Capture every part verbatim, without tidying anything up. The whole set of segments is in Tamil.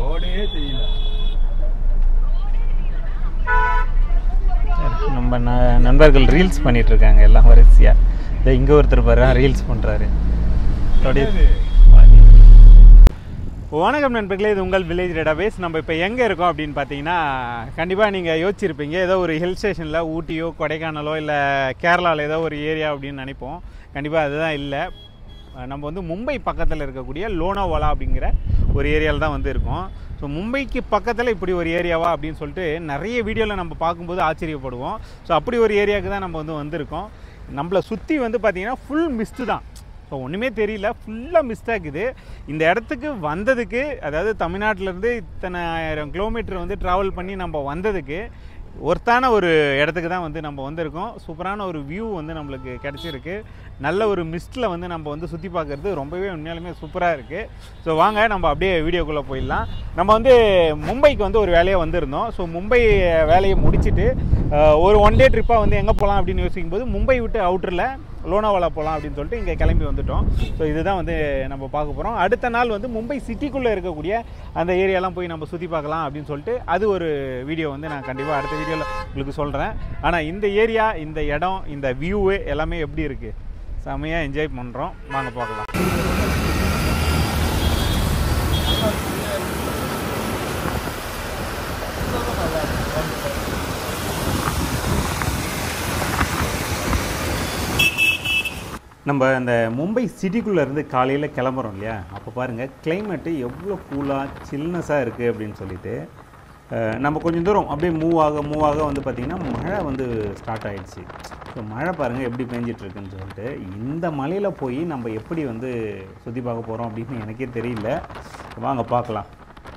ரோடே தெரியல. நம்ம நண்பர்கள் ரீல்ஸ் பண்ணிட்டு இருக்காங்க எல்லாம் வரிசையா. இந்த இங்க ஒருத்தர் பாரு ரீல்ஸ் பண்றாரு. வணக்கம் நண்பர்களே, இது உங்கள் வில்லேஜ் டேட்டாபேஸ். நம்ம இப்போ எங்கே இருக்கோம் அப்படின்னு பார்த்தீங்கன்னா, கண்டிப்பாக நீங்கள் யோசிச்சிருப்பீங்க ஏதோ ஒரு ஹில் ஸ்டேஷனில் ஊட்டியோ கொடைக்கானலோ இல்லை கேரளாவில் ஏதோ ஒரு ஏரியா அப்படின்னு நினைப்போம். கண்டிப்பாக அதுதான் இல்லை. நம்ம வந்து மும்பை பக்கத்தில் இருக்கக்கூடிய லோனாவாலா அப்படிங்கிற ஒரு ஏரியாவில் தான் வந்து இருக்கோம். ஸோ மும்பைக்கு பக்கத்தில் இப்படி ஒரு ஏரியாவா அப்படின்னு சொல்லிட்டு நிறைய வீடியோவில் நம்ம பார்க்கும்போது ஆச்சரியப்படுவோம். ஸோ அப்படி ஒரு ஏரியாவுக்கு தான் நம்ம வந்து வந்திருக்கோம். நம்மளை சுற்றி வந்து பார்த்திங்கன்னா ஃபுல் மிஸ்ட்டு தான். ஸோ ஒன்றுமே தெரியல, ஃபுல்லாக மிஸ் ஆகுது. இந்த இடத்துக்கு வந்ததுக்கு, அதாவது தமிழ்நாட்டிலேருந்து இத்தனை ஆயிரம் கிலோமீட்டர் வந்து ட்ராவல் பண்ணி நம்ம வந்ததுக்கு ஒருத்தான ஒரு இடத்துக்கு தான் வந்து நம்ம வந்திருக்கோம். சூப்பரான ஒரு வியூ வந்து நம்மளுக்கு கிடச்சிருக்கு. நல்ல ஒரு மிஸ்ட்டில் வந்து நம்ம வந்து சுற்றி பார்க்குறது ரொம்பவே உண்மையாலுமே சூப்பராக இருக்குது. ஸோ வாங்க நம்ம அப்படியே வீடியோக்குள்ளே போயிடலாம். நம்ம வந்து மும்பைக்கு வந்து ஒரு வேலையாக வந்திருந்தோம். ஸோ மும்பை வேலையை முடிச்சுட்டு ஒரு ஒன் டே ட்ரிப்பாக வந்து எங்கே போகலாம் அப்படின்னு யோசிக்கும் போது மும்பை விட்டு அவுட்டரில் லோனாவாலா போகலாம் அப்படின்னு சொல்லிட்டு இங்கே கிளம்பி வந்துட்டோம். ஸோ இதுதான் வந்து நம்ம பார்க்க போகிறோம். அடுத்த நாள் வந்து மும்பை சிட்டிக்குள்ளே இருக்கக்கூடிய அந்த ஏரியாலாம் போய் நம்ம சுற்றி பார்க்கலாம் அப்படின்னு சொல்லிட்டு அது ஒரு வீடியோ வந்து நான் கண்டிப்பாக அடுத்த வீடியோவில் உங்களுக்கு சொல்கிறேன். ஆனால் இந்த ஏரியா, இந்த இடம், இந்த வியூவு எல்லாமே எப்படி இருக்குது, செம்மையாக என்ஜாய் பண்ணுறோம். வாங்க பார்க்கலாம். நம்ம அந்த மும்பை சிட்டிக்குள்ளேருந்து காலையில் கிளம்புறோம் இல்லையா, அப்போ பாருங்கள் கிளைமேட்டு எவ்வளோ கூலாக சில்னஸாக இருக்குது அப்படின்னு சொல்லிட்டு நம்ம கொஞ்சம் தூரம் அப்படியே மூவ் ஆக மூவ் ஆக வந்து பார்த்திங்கன்னா மழை வந்து ஸ்டார்ட் ஆகிடுச்சு. ஸோ மழை பாருங்கள் எப்படி பெஞ்சிட்ருக்குன்னு சொல்லிட்டு, இந்த மலையில் போய் நம்ம எப்படி வந்து சுற்றி பார்க்க போகிறோம் அப்படின்னு எனக்கே தெரியல. வாங்க பார்க்கலாம்.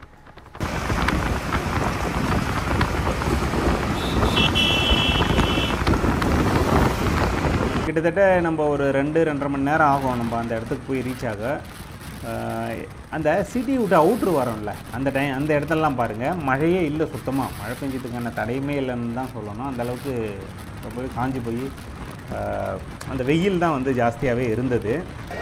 கிட்டத்தட்ட நம்ம ஒரு ரெண்டு ரெண்டரை மணி நேரம் ஆகும் நம்ம அந்த இடத்துக்கு போய் ரீச் ஆக. அந்த சிட்டி விட்டு அவுட்ரு வரோம்ல, அந்த டைம் அந்த இடத்துலலாம் பாருங்கள் மழையே இல்லை, சுத்தமாக மழை பெஞ்சதுக்கான தடையுமே இல்லைன்னு தான் சொல்லணும். அந்தளவுக்கு ரொம்பவே காஞ்சி போய் அந்த வெயில் தான் வந்து ஜாஸ்தியாகவே இருந்தது.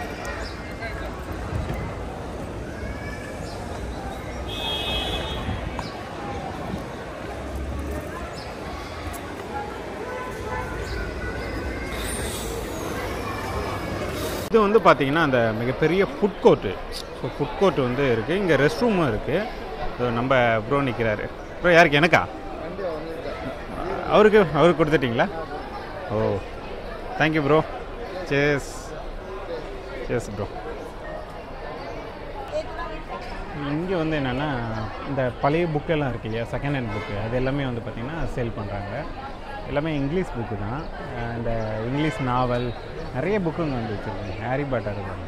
இது வந்து பார்த்திங்கன்னா அந்த மிகப்பெரிய food court. So food court வந்து இருக்குது, இங்கே ரெஸ்ட் ரூமும் இருக்குது. ஸோ நம்ம ப்ரோ நிற்கிறாரு. ப்ரோ யாருக்கு? எனக்கா? அவருக்கு அவருக்கு கொடுத்துட்டிங்களா? Oh thank you bro. சேஸ் சேஸ் ப்ரோ. இங்கே வந்து என்னென்னா இந்த பழைய புக்கெல்லாம் இருக்கு இல்லையா, செகண்ட் ஹேண்ட் புக்கு, அது எல்லாமே வந்து பார்த்திங்கன்னா சேல் பண்ணுறாங்க. எல்லாமே இங்கிலீஷ் புக்கு தான். இந்த இங்கிலீஷ் நாவல் நிறைய புக்குங்க வந்து வச்சுருக்காங்க. ஹாரி பாட்டர் இருக்காங்க,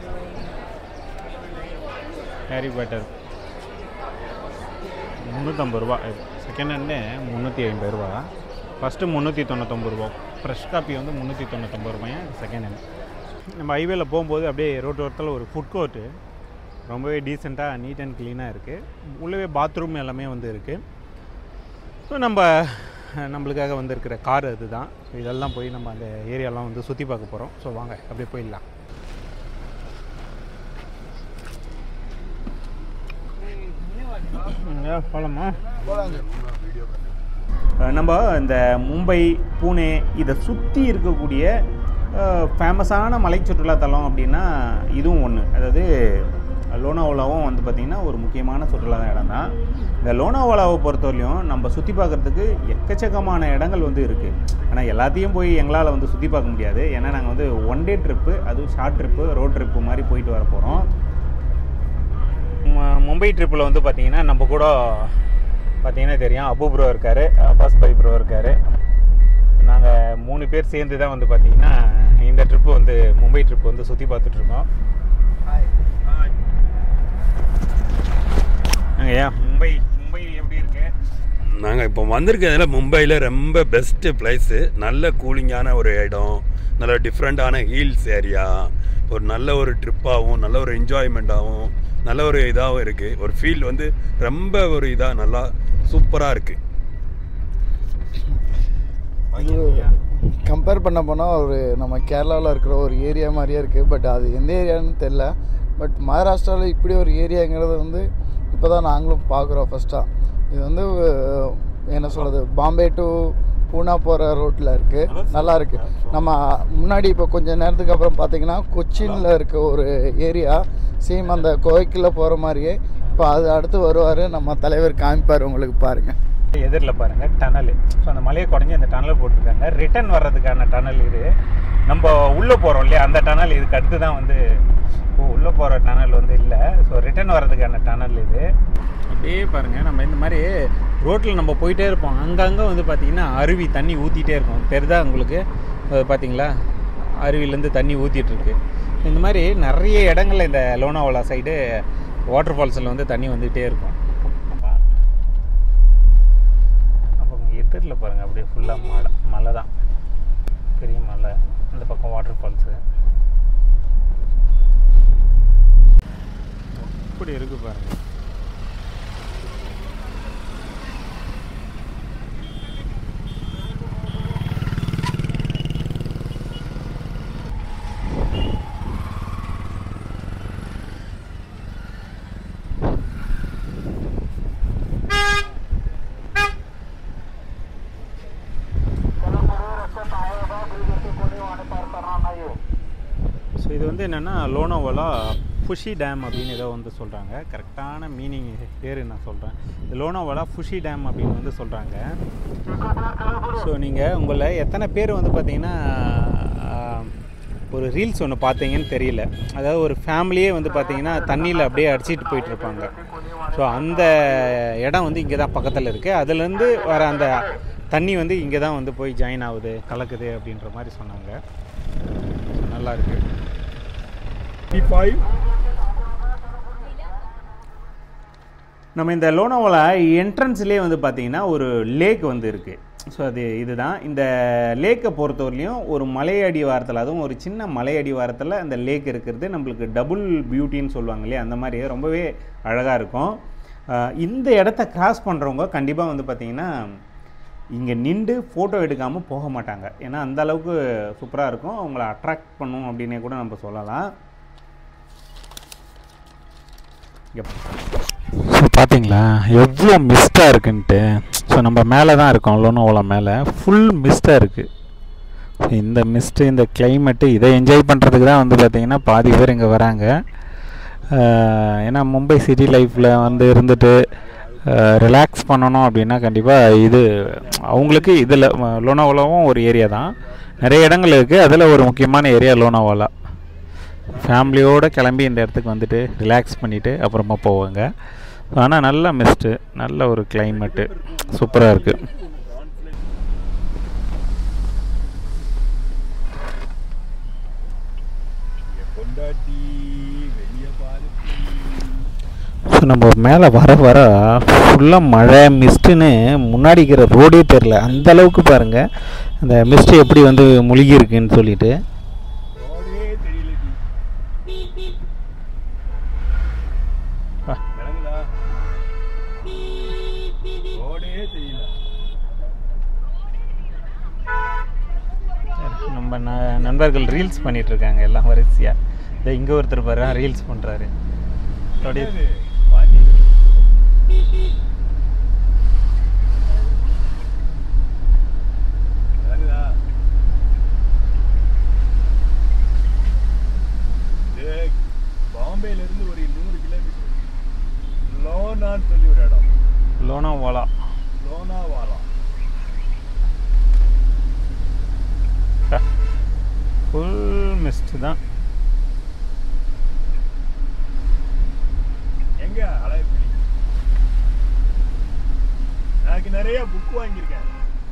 ஹாரி பாட்டர் முந்நூற்றம்பது ரூபா. செகண்ட் ஹேண்டு முந்நூற்றி ஐம்பது ரூபா, ஃபஸ்ட்டு முந்நூற்றி தொண்ணூற்றொம்பது ரூபா. ஃப்ரெஷ் காப்பி வந்து முந்நூற்றி தொண்ணூற்றொம்பது ரூபாய் செகண்ட் ஹேண்ட். நம்ம ஹைவேல போகும்போது அப்படியே ரோட்டு ஓரத்தில் ஒரு ஃபுட் கோர்ட்டு ரொம்பவே டீசெண்டாக நீட் அண்ட் க்ளீனாக இருக்குது. உள்ளவே பாத்ரூம் எல்லாமே வந்து இருக்குது. ஸோ நம்ம நம்மளுக்காக வந்திருக்கிற கார் அது தான். ஸோ இதெல்லாம் போய் நம்ம அந்த ஏரியாலாம் வந்து சுற்றி பார்க்க போகிறோம். ஸோ வாங்க அப்படியே போயிடலாம். போகலாமா? நம்ம இந்த மும்பை, பூனே இதை சுற்றி இருக்கக்கூடிய ஃபேமஸான மலை சுற்றுலாத்தலம் அப்படின்னா இதுவும் ஒன்று. அதாவது லோனாவாலாவும் வந்து பார்த்திங்கன்னா ஒரு முக்கியமான சுற்றுலா இடம் தான். இந்த லோனாவாலாவை பொறுத்தவரையிலையும் நம்ம சுற்றி பார்க்குறதுக்கு எக்கச்சக்கமான இடங்கள் வந்து இருக்குது. ஆனால் எல்லாத்தையும் போய் எங்களால் வந்து சுற்றி பார்க்க முடியாது. ஏன்னா நாங்கள் வந்து ஒன் டே ட்ரிப்பு, அதுவும் ஷார்ட் ட்ரிப்பு, ரோட் ட்ரிப்பு மாதிரி போயிட்டு வர போகிறோம். மும்பை ட்ரிப்பில் வந்து பார்த்திங்கன்னா நம்ம கூட பார்த்திங்கன்னா தெரியும், அபு ப்ரோ இருக்கார், அப்பாஸ் பை ப்ரோ இருக்கார். நாங்கள் மூணு பேர் சேர்ந்து தான் வந்து பார்த்திங்கன்னா இந்த ட்ரிப்பு வந்து மும்பை ட்ரிப்பு வந்து சுற்றி பார்த்துட்ருக்கோம். ஐயா மும்பை மும்பை எப்படி இருக்கு? நாங்கள் இப்போ வந்திருக்கிறதுல மும்பையில் ரொம்ப பெஸ்ட்டு பிளேஸு. நல்ல கூலிங்கான ஒரு இடம், நல்ல டிஃப்ரெண்ட்டான ஹில்ஸ் ஏரியா, ஒரு நல்ல ஒரு ட்ரிப்பாகவும் நல்ல ஒரு என்ஜாய்மெண்ட்டாகவும் நல்ல ஒரு இதாகவும் இருக்குது. ஒரு ஃபீல் வந்து ரொம்ப ஒரு இதாக நல்லா சூப்பராக இருக்குது. கம்பேர் பண்ண போனால் ஒரு நம்ம கேரளாவில் இருக்கிற ஒரு ஏரியா மாதிரியே இருக்குது. பட் அது எந்த ஏரியான்னு தெரில. பட் மகாராஷ்டிராவில் இப்படி ஒரு ஏரியாங்கிறது வந்து இப்போ தான் நாங்களும் பார்க்குறோம் ஃபஸ்ட்டாக. இது வந்து என்ன சொல்கிறது, பாம்பே டு பூனா போகிற ரோட்டில் இருக்குது, நல்லா இருக்குது. நம்ம முன்னாடி இப்போ கொஞ்சம் நேரத்துக்கு அப்புறம் பார்த்திங்கன்னா கொச்சினில் இருக்க ஒரு ஏரியா சேம் அந்த கோவைக்குள்ளே போகிற மாதிரியே இப்போ அது அடுத்து வருவார் நம்ம தலைவர் காமிப்பார் உங்களுக்கு. பாருங்கள் எதிரில் பாருங்கள் டனல். ஸோ அந்த மலையை குறைஞ்சி அந்த டனல் போட்டிருக்காங்க. ரிட்டர்ன் வர்றதுக்கான டனல் இது. நம்ம உள்ளே போகிறோம் இல்லையா, அந்த டனல் இதுக்கு அடுத்து தான் வந்து ஓ உள்ளே போகிற டனல் வந்து இல்லை. ஸோ ரிட்டர்ன் வர்றதுக்கான டனல் இது. அப்படியே பாருங்கள், நம்ம இந்த மாதிரி ரோட்டில் நம்ம போயிட்டே இருப்போம். அங்கங்கே வந்து பார்த்திங்கன்னா அருவி தண்ணி ஊற்றிட்டே இருக்கும். தெரிதா உங்களுக்கு? பார்த்தீங்களா, அருவிலேருந்து தண்ணி ஊற்றிட்டுருக்கு. இந்த மாதிரி நிறைய இடங்களில் இந்த லோனாவாலா சைடு வாட்டர் ஃபால்ஸில் வந்து தண்ணி வந்துகிட்டே இருக்கும். அப்போ எதிரில் பாருங்கள், அப்படியே ஃபுல்லாக மலை மலை தான், பெரிய மலை. அந்த பக்கம் வாட்டர் ஃபால்ஸு இப்படி இருக்குது பாருங்கள். ஸோ இது வந்து என்னென்னா லோனாவாலா ஃபுஷி டேம் அப்படின்னு ஏதோ வந்து சொல்கிறாங்க. கரெக்டான மீனிங் பேர் நான் சொல்கிறேன். இந்த லோனாவாலா ஃபுஷி டேம் அப்படின்னு வந்து சொல்கிறாங்க. ஸோ நீங்கள் உங்களை எத்தனை பேர் வந்து பார்த்தீங்கன்னா ஒரு ரீல்ஸ் ஒன்று பார்த்தீங்கன்னு தெரியல. அதாவது ஒரு ஃபேமிலியே வந்து பார்த்தீங்கன்னா தண்ணியில் அப்படியே அடிச்சிட்டு போயிட்டுருப்பாங்க. ஸோ அந்த இடம் வந்து இங்கே தான் பக்கத்தில் இருக்குது. அதுலேருந்து வர அந்த தண்ணி வந்து இங்கே தான் வந்து போய் ஜாயின் ஆகுது, கலக்குது அப்படின்ற மாதிரி சொன்னாங்க. நல்லா இருக்கு. நம்ம இந்த லோனாவாலா என்ட்ரன்ஸ்லேயே வந்து பார்த்திங்கன்னா ஒரு லேக் வந்து இருக்குது. ஸோ அது இதுதான். இந்த லேக்கை பொறுத்தவரையிலையும் ஒரு மலை அடிவாரத்தில், அதுவும் ஒரு சின்ன மலை அடிவாரத்தில் அந்த லேக் இருக்கிறது நம்மளுக்கு டபுள் பியூட்டின்னு சொல்லுவாங்க இல்லையா, அந்த மாதிரி ரொம்பவே அழகாக இருக்கும். இந்த இடத்த கிராஸ் பண்ணுறவங்க கண்டிப்பாக வந்து பார்த்திங்கன்னா இங்கே நின்று ஃபோட்டோ எடுக்காமல் போக மாட்டாங்க. ஏன்னா அந்த அளவுக்கு சூப்பராக இருக்கும், அவங்கள அட்ராக்ட் பண்ணும் அப்படின்னே கூட நம்ம சொல்லலாம். ஸோ பார்த்தீங்களா எவ்வளோ மிஸ்டாக இருக்குன்ட்டு. ஸோ நம்ம மேலே தான் இருக்கோம், லோனாவாலா மேலே ஃபுல் மிஸ்டாக இருக்குது. இந்த மிஸ்ட்டு, இந்த கிளைமேட்டு, இதை என்ஜாய் பண்ணுறதுக்கு தான் வந்து பார்த்திங்கன்னா பாதி பேர் இங்கே வராங்க. ஏன்னா மும்பை சிட்டி லைஃப்பில் வந்து இருந்துட்டு ரிலாக்ஸ் பண்ணணும் அப்படின்னா கண்டிப்பாக இது அவங்களுக்கு. இதில் லோனாவாலாவும் ஒரு ஏரியா தான், நிறைய இடங்கள் இருக்குது. அதில் ஒரு முக்கியமான ஏரியா லோனாவாலா. ஃபேமிலியோடு கிளம்பி இந்த இடத்துக்கு வந்துட்டு ரிலாக்ஸ் பண்ணிவிட்டு அப்புறமா போவாங்க. ஆனால் நல்ல மிஸ்ட்டு, நல்ல ஒரு கிளைமேட்டு, சூப்பராக இருக்குது. ஸோ நம்ம மேலே வர வர ஃபுல்லாக மழை மிஸ்ட்டுன்னு முன்னாடி இருக்கிற ரோடே தெரில, அந்தளவுக்கு பாருங்கள் அந்த மிஸ்ட்டு எப்படி வந்து முழுகி இருக்குன்னு சொல்லிட்டு. நம்ம நண்பர்கள் ரீல்ஸ் பண்ணிட்டு இருக்காங்க எல்லாம் வரிசையாக. இதை இங்கே ஒருத்தர் பாரு ரீல்ஸ் பண்ணுறாரு. அப்படியே பாம்பேல இருந்து ஒரு நூறு கிலோமீட்டர் லோனான்னு சொல்லி ஒரு இடம். லோனாவாலா லோனாவாலா ஃபுல் மிஸ்ட் தான். எங்க அலைப்பிடி எனக்கு நிறைய புக் வாங்கியிருக்கேன்.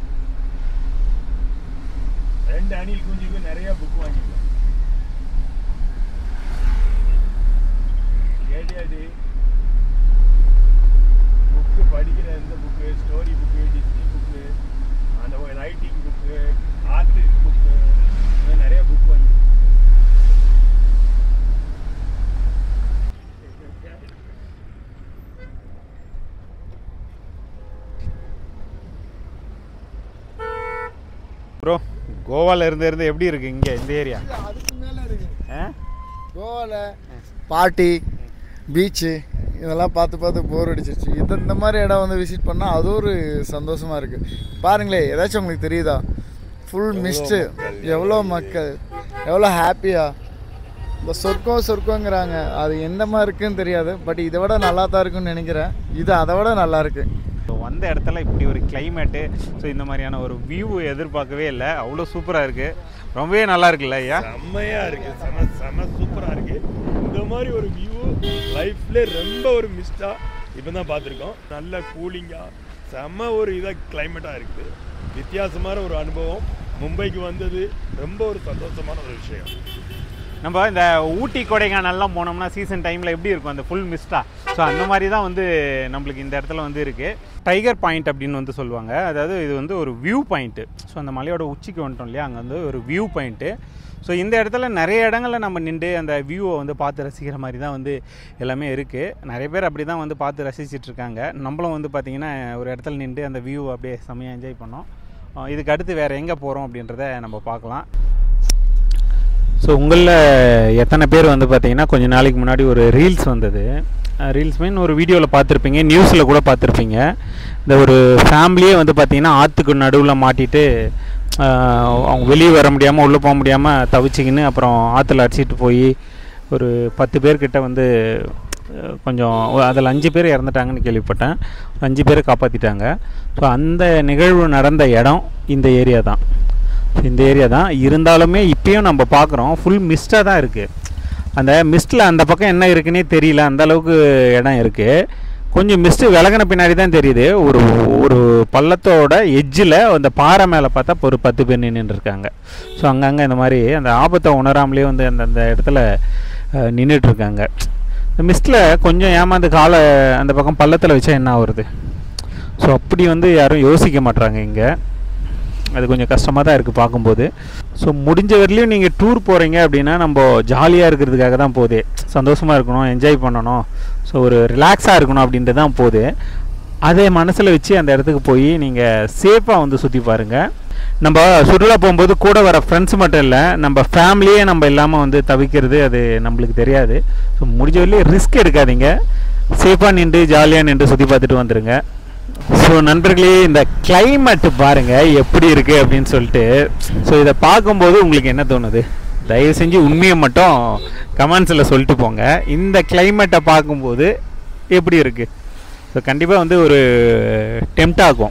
ரெண்டு அணில் குஞ்சுக்கு நிறைய புக் வாங்கியிருக்கேன். கேட்டியாடி புக்கு படிக்கிற எந்த book, story book, Disney book, அந்த ரைட்டிங் புக்கு, ஆர்ட் புக்கு, நிறைய புக் வாங்கி. ப்ரோ கோவாவில் இருந்து இருந்து எப்படி இருக்குது இங்கே இந்த ஏரியா? அதுக்கு மேலே இருக்குது கோவாவில் பார்ட்டி பீச்சு இதெல்லாம் பார்த்து பார்த்து போர் அடிச்சிருச்சு. இது இந்த மாதிரி இடம் வந்து விசிட் பண்ணால் அது ஒரு சந்தோஷமாக இருக்குது. பாருங்களேன், ஏதாச்சும் உங்களுக்கு தெரியுதா? ஃபுல் மிஸ்ட்டு, எவ்வளோ மக்கள், எவ்வளோ ஹாப்பியாக. இந்த சொர்க்கம் சொர்க்கங்கிறாங்க, அது எந்த மாதிரி இருக்குதுன்னு தெரியாது. பட் இதை விட நல்லா தான் இருக்குன்னு நினைக்கிறேன். இது அதை விட நல்லா இருக்குது. ஸோ வந்த இடத்துல இப்படி ஒரு கிளைமேட்டு, ஸோ இந்த மாதிரியான ஒரு வியூ எதிர்பார்க்கவே இல்லை. அவ்வளோ சூப்பராக இருக்குது, ரொம்பவே நல்லா இருக்குல்ல ஐயா? செம்மையாக இருக்குது, செம செம சூப்பராக இருக்குது. இந்த மாதிரி ஒரு வியூ லைஃப்ல ரொம்ப ஒரு மிஸ்டாக இப்போ தான் பார்த்துருக்கோம். நல்ல கூலிங்காக செம்ம ஒரு இதாக கிளைமேட்டாக இருக்குது. வித்தியாசமான ஒரு அனுபவம். மும்பைக்கு வந்தது ரொம்ப ஒரு சந்தோஷமான ஒரு விஷயம். நம்ம இந்த ஊட்டி கொடைக்கானல்லாம் போனோம்னா சீசன் டைமில் எப்படி இருக்கும் அந்த ஃபுல் மிஸ்டாக, ஸோ அந்த மாதிரி தான் வந்து நம்மளுக்கு இந்த இடத்துல வந்து இருக்குது. டைகர் பாயிண்ட் அப்படின்னு வந்து சொல்லுவாங்க. அதாவது இது வந்து ஒரு வியூ பாயிண்ட்டு. ஸோ அந்த மலையோட உச்சிக்கு வந்துட்டோம் இல்லையா, அங்கே வந்து ஒரு வியூ பாயிண்ட்டு. ஸோ இந்த இடத்துல நிறைய இடங்களில் நம்ம நின்று அந்த வியூவை வந்து பார்த்து ரசிக்கிற மாதிரி தான் வந்து எல்லாமே இருக்குது. நிறைய பேர் அப்படி தான் வந்து பார்த்து ரசிச்சிட்ருக்காங்க. நம்மளும் வந்து பார்த்திங்கன்னா ஒரு இடத்துல நின்று அந்த வியூவை அப்படியே செம்மையாக என்ஜாய் பண்ணோம். இதுக்கு அடுத்து வேறு எங்கே போகிறோம் அப்படின்றத நம்ம பார்க்கலாம். ஸோ உங்களில் எத்தனை பேர் வந்து பார்த்திங்கன்னா கொஞ்ச நாளைக்கு முன்னாடி ஒரு ரீல்ஸ் வந்தது. ரீல்ஸ் மீன் ஒரு வீடியோவில் பார்த்துருப்பீங்க, நியூஸில் கூட பார்த்துருப்பீங்க. இந்த ஒரு ஃபேமிலியே வந்து பார்த்திங்கன்னா ஆற்றுக்கு நடுவில் மாட்டிட்டு அவங்க வெளியே வர முடியாமல் உள்ளே போக முடியாமல் தவிச்சிக்கின்னு அப்புறம் ஆற்றுல அடிச்சிட்டு போய் ஒரு பத்து பேர்கிட்ட வந்து கொஞ்சம் அதில் அஞ்சு பேர் இறந்துட்டாங்கன்னு கேள்விப்பட்டேன். அஞ்சு பேரை காப்பாற்றிட்டாங்க. ஸோ அந்த நிகழ்வு நடந்த இடம் இந்த ஏரியா தான். இந்த ஏரியா தான் இருந்தாலுமே இப்பயும் நம்ம பார்க்குறோம் ஃபுல் மிஸ்டாக தான் இருக்குது. அந்த மிஸ்ட்டில் அந்த பக்கம் என்ன இருக்குன்னே தெரியல, அந்த அளவுக்கு இடம் இருக்குது. கொஞ்சம் மிஸ்ட்டு விலகின பின்னாடி தான் தெரியுது. ஒரு ஒரு பள்ளத்தோட எட்ஜில் அந்த பாறை மேலே பார்த்தா ஒரு பத்து பேர் நின்றுட்டுருக்காங்க. ஸோ அங்கங்கே இந்த மாதிரி அந்த ஆபத்தை உணராமலே வந்து அந்த அந்த இடத்துல நின்றுட்டுருக்காங்க. இந்த மிஸ்ட்டில் கொஞ்சம் ஏமாந்து காலை அந்த பக்கம் பள்ளத்தில் வச்சா என்ன ஆகுறது? ஸோ அப்படி வந்து யாரும் யோசிக்க மாட்றாங்க இங்கே. அது கொஞ்சம் கஷ்டமாக தான் இருக்குது பார்க்கும்போது. ஸோ முடிஞ்ச வரலையும் நீங்கள் டூர் போகிறீங்க அப்படின்னா நம்ம ஜாலியாக இருக்கிறதுக்காக தான் போகுது. சந்தோஷமாக இருக்கணும், என்ஜாய் பண்ணணும், ஸோ ஒரு ரிலாக்ஸாக இருக்கணும் அப்படின்ட்டு தான் போகுது. அதே மனசில் வச்சு அந்த இடத்துக்கு போய் நீங்கள் சேஃபாக வந்து சுற்றி பாருங்கள். நம்ம சுற்றுலா போகும்போது கூட வர ஃப்ரெண்ட்ஸ் மட்டும் இல்லை, நம்ம ஃபேமிலியே நம்ம இல்லாமல் வந்து தவிக்கிறது அது நம்மளுக்கு தெரியாது. ஸோ முடிஞ்ச வரலையும் ரிஸ்க் எடுக்காதீங்க, சேஃபாக நின்று ஜாலியாக நின்று சுற்றி பார்த்துட்டு வந்துடுங்க. ஸோ நண்பர்களே, இந்த கிளைமேட்டு பாருங்கள் எப்படி இருக்குது அப்படின்னு சொல்லிட்டு. ஸோ இதை பார்க்கும்போது உங்களுக்கு என்ன தோணுது? தயவு செஞ்சு உண்மையை மட்டும் கமெண்ட்ஸில் சொல்லிட்டு போங்க. இந்த கிளைமேட்டை பார்க்கும்போது எப்படி இருக்குது? ஸோ கண்டிப்பாக வந்து ஒரு டெம்ட் ஆகும்,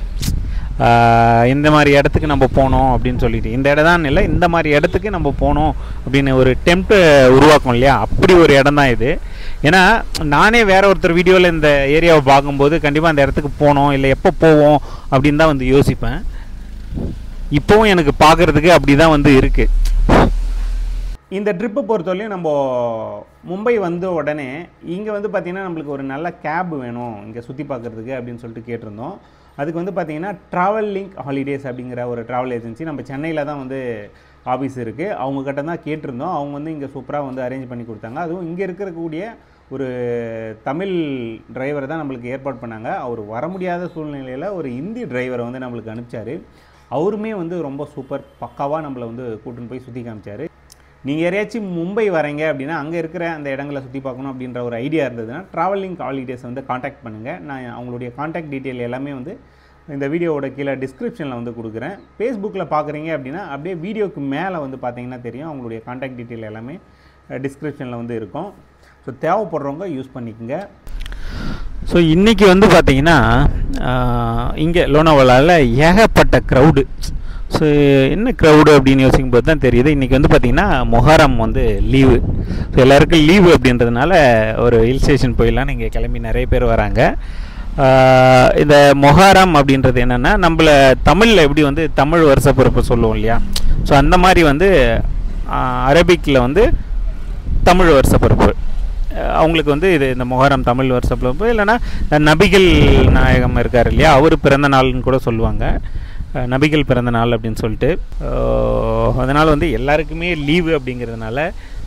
இந்த மாதிரி இடத்துக்கு நம்ம போனோம் அப்படின்னு சொல்லிட்டு. இந்த இடம் தான் இல்லை, இந்த மாதிரி இடத்துக்கு நம்ம போனோம் அப்படின்னு ஒரு டெம்ப்ட் உருவாக்கும் இல்லையா, அப்படி ஒரு இடம் தான் இது. ஏன்னா நானே வேற ஒருத்தர் வீடியோவில் இந்த ஏரியாவை பார்க்கும்போது கண்டிப்பாக அந்த இடத்துக்கு போனோம் இல்லை எப்போ போவோம் அப்படின்னு தான் வந்து யோசிப்பேன். இப்போவும் எனக்கு பார்க்குறதுக்கு அப்படி தான் வந்து இருக்குது. இந்த ட்ரிப்பை பொறுத்தவரையும் நம்ம மும்பை வந்த உடனே இங்கே வந்து பார்த்திங்கன்னா நம்மளுக்கு ஒரு நல்ல கேப் வேணும் இங்கே சுற்றி பார்க்குறதுக்கு அப்படின்னு சொல்லிட்டு கேட்டிருந்தோம். அதுக்கு வந்து பார்த்திங்கன்னா ட்ராவல் லிங்க் ஹாலிடேஸ் அப்படிங்கிற ஒரு ட்ராவல் ஏஜென்சி நம்ம சென்னையில் தான் வந்து ஆஃபீஸ் இருக்குது. அவங்கக்கிட்ட தான் கேட்டிருந்தோம். அவங்க வந்து இங்கே சூப்பராக வந்து அரேஞ்ச் பண்ணி கொடுத்தாங்க. அதுவும் இங்கே இருக்கக்கூடிய ஒரு தமிழ் டிரைவரை தான் நம்மளுக்கு ஏற்பாடு பண்ணாங்க. அவர் வர முடியாத சூழ்நிலையில் ஒரு இந்தி டிரைவரை வந்து நம்மளுக்கு அனுப்பிச்சார். அவருமே வந்து ரொம்ப சூப்பர் பக்காவாக நம்மளை வந்து கூட்டின்னு போய் சுற்றி காமிச்சார். நீங்கள் யாரையாச்சும் மும்பை வரீங்க அப்படின்னா அங்கே இருக்கிற அந்த இடங்களை சுற்றி பார்க்கணும் அப்படின்ற ஒரு ஐடியா இருந்ததுன்னா ட்ராவலிங் ஹாலிடேஸ் வந்து காண்டாக்ட் பண்ணுங்கள். நான் அவங்களுடைய காண்டாக்ட் டீட்டெயில் எல்லாமே வந்து இந்த வீடியோவோட கீழே டிஸ்கிரிப்ஷனில் வந்து கொடுக்குறேன். ஃபேஸ்புக்கில் பார்க்குறீங்க அப்படின்னா அப்படியே வீடியோக்கு மேலே வந்து பார்த்தீங்கன்னா தெரியும், அவங்களுடைய காண்டாக்ட் டீட்டெயில் எல்லாமே டிஸ்கிரிப்ஷனில் வந்து இருக்கும். ஸோ தேவைப்படுறவங்க யூஸ் பண்ணிக்கோங்க. ஸோ இன்றைக்கி வந்து பார்த்திங்கன்னா இங்கே லோனாவாலாவில் ஏகப்பட்ட க்ரௌடு. ஸோ என்ன க்ரௌடு அப்படின்னு யோசிக்கும் போது தான் தெரியுது. இன்றைக்கி வந்து பார்த்திங்கன்னா மொஹரம் வந்து லீவு. ஸோ எல்லாருக்கும் லீவு அப்படின்றதுனால ஒரு ஹில் ஸ்டேஷன் போயிடலாம் நீங்கள் கிளம்பி நிறைய பேர் வராங்க. இந்த மொஹரம் அப்படின்றது என்னென்னா நம்மளை தமிழில் எப்படி வந்து தமிழ் வருஷ பிறப்பு சொல்லுவோம் இல்லையா, ஸோ அந்த மாதிரி வந்து அரபிக்கில் வந்து தமிழ் வருஷ பிறப்பு. அவங்களுக்கு வந்து இது இந்த மொஹரம் தமிழ் வருஷ பிறப்பு, இல்லைனா நபிகள் நாயகம் இருக்கார் இல்லையா, அவர் பிறந்த நாள்னு கூட சொல்லுவாங்க, நபிகள் பிறந்த நாள் அப்படின்னு சொல்லிட்டு. அதனால் வந்து எல்லாருக்குமே லீவு அப்படிங்கிறதுனால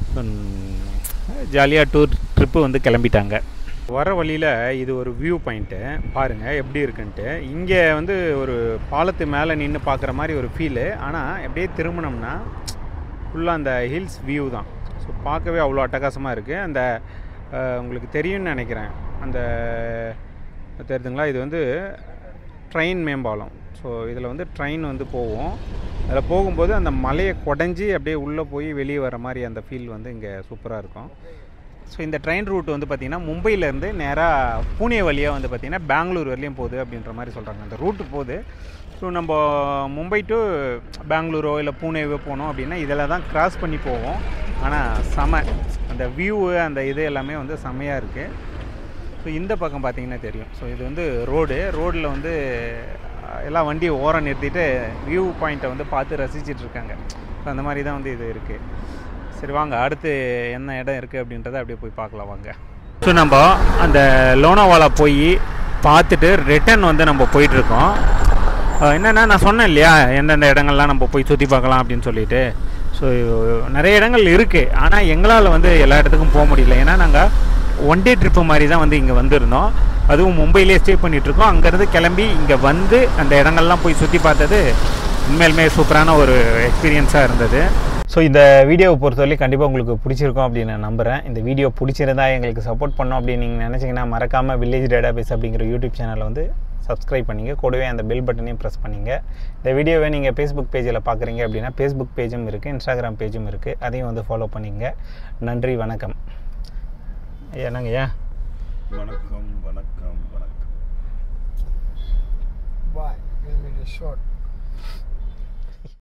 ஜாலியாக டூர் ட்ரிப்பு வந்து கிளம்பிட்டாங்க. வர வழியில் இது ஒரு வியூ பாயிண்ட்டு பாருங்கள் எப்படி இருக்குன்ட்டு. இங்கே வந்து ஒரு பாலத்து மேலே நின்று பார்க்குற மாதிரி ஒரு ஃபீலு. ஆனால் எப்படியே திரும்பினோம்னா ஃபுல்லாக அந்த ஹில்ஸ் வியூ தான். ஸோ பார்க்கவே அவ்வளோ அட்டகாசமாக இருக்குது. அந்த உங்களுக்கு தெரியும்னு நினைக்கிறேன், அந்த தெரியுதுங்களா, இது வந்து ட்ரெயின் மேம்பாலம். ஸோ இதில் வந்து ட்ரெயின் வந்து போகும். அதில் போகும்போது அந்த மலையை குடஞ்சி அப்படியே உள்ளே போய் வெளியே வர மாதிரி அந்த ஃபீல் வந்து இங்கே சூப்பராக இருக்கும். ஸோ இந்த ட்ரெயின் ரூட் வந்து பார்த்திங்கன்னா மும்பையிலேருந்து நேராக பூனே வழியாக வந்து பார்த்திங்கன்னா பெங்களூர் வரலையும் போகுது அப்படின்ற மாதிரி சொல்கிறாங்க. அந்த ரூட்டு போகுது. ஸோ நம்ம மும்பை டு பெங்களூரோ இல்லை பூனேவோ போனோம் அப்படின்னா இதில் தான் கிராஸ் பண்ணி போவோம். ஆனால் செம அந்த வியூவு அந்த இது எல்லாமே வந்து செமையாக இருக்குது. ஸோ இந்த பக்கம் பார்த்திங்கன்னா தெரியும். ஸோ இது வந்து ரோடு ரோடில் வந்து எல்லாம் வண்டியை ஓரம் நிறுத்திட்டு வியூ பாயிண்ட்டை வந்து பார்த்து ரசிச்சிட்டு இருக்காங்க. ஸோ அந்த மாதிரி தான் வந்து இது இருக்குது. சரி வாங்க, அடுத்து என்ன இடம் இருக்குது அப்படின்றத அப்படியே போய் பார்க்கலாம் வாங்க. ஸோ நம்ம அந்த லோனாவாலா போய் பார்த்துட்டு ரிட்டன் வந்து நம்ம போயிட்டுருக்கோம். என்னென்னா நான் சொன்னேன் இல்லையா, எந்தெந்த இடங்கள்லாம் நம்ம போய் சுற்றி பார்க்கலாம் அப்படின்னு சொல்லிட்டு. ஸோ நிறைய இடங்கள் இருக்குது. ஆனால் எங்களால் வந்து எல்லா இடத்துக்கும் போக முடியல. ஏன்னா நாங்கள் ஒன் டே ட்ரிப்பு மாதிரி தான் வந்து இங்கே வந்திருந்தோம். அதுவும் மும்பையிலே ஸ்டே பண்ணிகிட்ருக்கோம். அங்கேருந்து கிளம்பி இங்கே வந்து அந்த இடங்கள்லாம் போய் சுற்றி பார்த்தது உண்மையிலுமே சூப்பரான ஒரு எக்ஸ்பீரியன்ஸாக இருந்தது. ஸோ இந்த வீடியோவை பொறுத்தவரைக்கும் கண்டிப்பாக உங்களுக்கு பிடிச்சிருக்கும் அப்படின்னு நான் நம்புகிறேன். இந்த வீடியோ பிடிச்சிருந்தா எங்களுக்கு சப்போர்ட் பண்ணோம் அப்படின்னு நீங்கள் நினச்சிங்கன்னா மறக்காமல் வில்லேஜ் டேட்டாபேஸ் அப்படிங்கிற யூடியூப் சேனலை வந்து சப்ஸ்கிரைப் பண்ணிங்க. கூடவே அந்த பெல் பட்டனையும் ப்ரெஸ் பண்ணிங்க. இந்த வீடியோவை நீங்கள் ஃபேஸ்புக் பேஜில் பார்க்குறீங்க அப்படின்னா ஃபேஸ்புக் பேஜும் இருக்குது, இன்ஸ்டாகிராம் பேஜும் இருக்குது. அதையும் வந்து ஃபாலோ பண்ணிங்க. நன்றி, வணக்கம். என்னங்க ஏன் வணக்கம் வணக்கம் வணக்கம். Bye. We'll make it short.